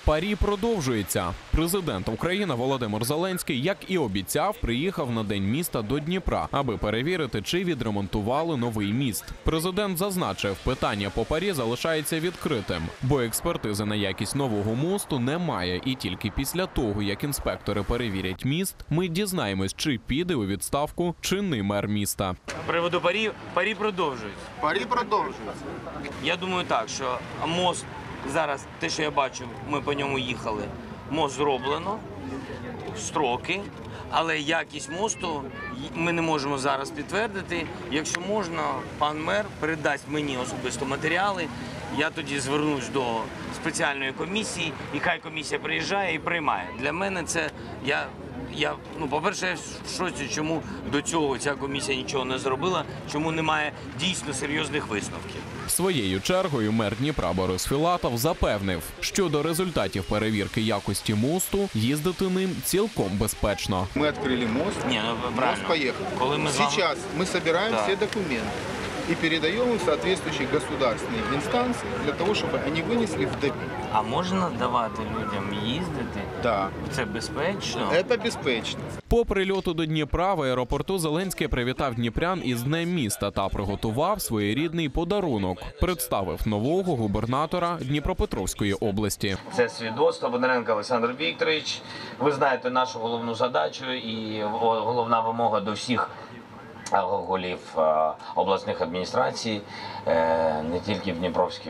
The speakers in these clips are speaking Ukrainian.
Парі продовжується. Президент України Володимир Зеленський, як і обіцяв, приїхав на День міста до Дніпра, аби перевірити, чи відремонтували новий міст. Президент зазначив, питання по Парі залишається відкритим, бо експертизи на якість нового мосту немає. І тільки після того, як інспектори перевірять міст, ми дізнаємось, чи піде у відставку чинний мер міста. З приводу Парі продовжується. Парі продовжується. Я думаю так, що мост зараз, те, що я бачу, ми по ньому їхали, мост зроблено, строки, але якість мосту ми не можемо зараз підтвердити. Якщо можна, пан мер передасть мені особисто матеріали, я тоді звернусь до спеціальної комісії, і хай комісія приїжджає і приймає. Для мене це, по-перше, я в шоці, чому до цього ця комісія нічого не зробила, чому немає дійсно серйозних висновків. Своєю чергою мер Дніпра Борис Філатов запевнив, що до результатів перевірки якості мосту їздити ним цілком безпечно. Ми відкрили мост, мост поїхав. Зараз ми збираємо всі документи и передаем им в соответствующие государственные инстанции для того, чтобы они вынесли в ДП. А можна давати людям їздити? Да. Це безпечно? Это безпечно. По прильоту до Дніпра в аеропорту Зеленський привітав дніпрян із Днем міста та приготував своєрідний подарунок. Представив нового губернатора Дніпропетровської області. Це свідоцтво Бондаренко Олександр Вікторович. Ви знаєте нашу головну задачу і головна вимога до всіх голів обласних адміністрацій, не тільки в Дніпропетровській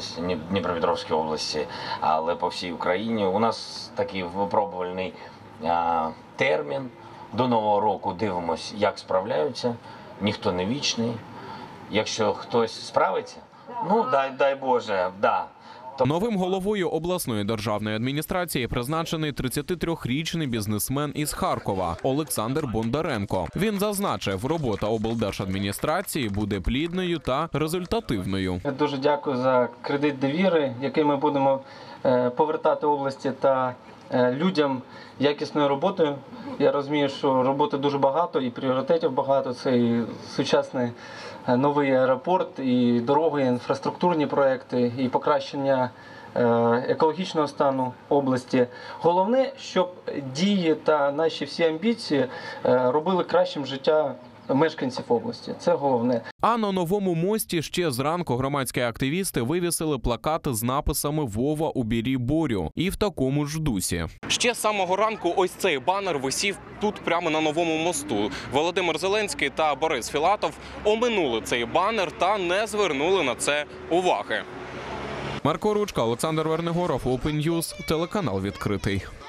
області, але по всій Україні. У нас такий випробувальний термін. До Нового року дивимося, як справляються. Ніхто не вічний. Якщо хтось справиться, дай Боже, да. Новим головою обласної державної адміністрації призначений 33-річний бізнесмен із Харкова Олександр Бондаренко. Він зазначив, робота облдержадміністрації буде плідною та результативною. Я дуже дякую за кредит довіри, який ми будемо повертати області та людям якісною роботою. Я розумію, що роботи дуже багато і пріоритетів багато. Це і сучасний новий аеропорт, і дороги, і інфраструктурні проекти, і покращення екологічного стану області. Головне, щоб дії та наші всі амбіції робили кращим життя мешканців області. Це головне. А на новому мості ще зранку громадські активісти вивісили плакати з написами «Вова, убери Борю» і в такому ж дусі. Ще з самого ранку ось цей банер висів тут прямо на новому мосту. Володимир Зеленський та Борис Філатов оминули цей банер та не звернули на це уваги. Марко Ручка, Олександр Вернигоров, Open News, телеканал «Відкритий».